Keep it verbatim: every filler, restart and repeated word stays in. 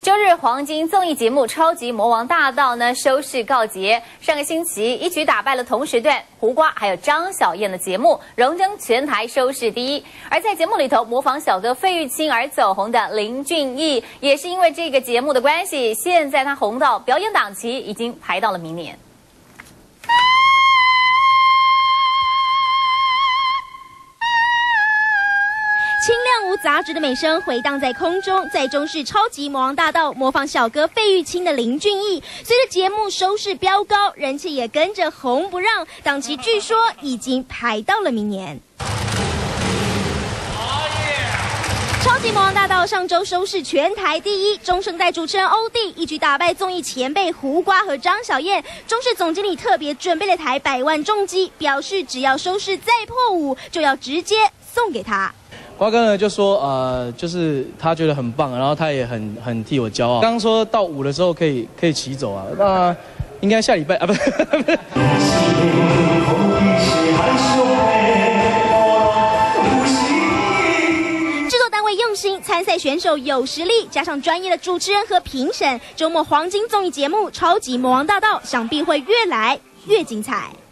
周日黄金综艺节目《超级魔王大道》呢收视告捷，上个星期一举打败了同时段胡瓜还有张小燕的节目，荣登全台收视第一。而在节目里头模仿小哥费玉清而走红的林俊逸，也是因为这个节目的关系，现在他红到表演档期已经排到了明年。 清亮无杂质的美声回荡在空中，在中视超级魔王大道模仿小哥费玉清的林俊逸，随着节目收视飙高，人气也跟着红不让，档期据说已经排到了明年。 超级魔王大道上周收视全台第一，中生代主持人欧弟一举打败综艺前辈胡瓜和张小燕。中视总经理特别准备了台百万重机，表示只要收视再破五，就要直接送给他。 瓜哥呢就说，呃，就是他觉得很棒，然后他也很很替我骄傲。刚刚说到五的时候可以可以骑走啊，那应该下礼拜啊，不是。 制作单位用心，参赛选手有实力，加上专业的主持人和评审，周末黄金综艺节目《超级魔王大道》想必会越来越精彩。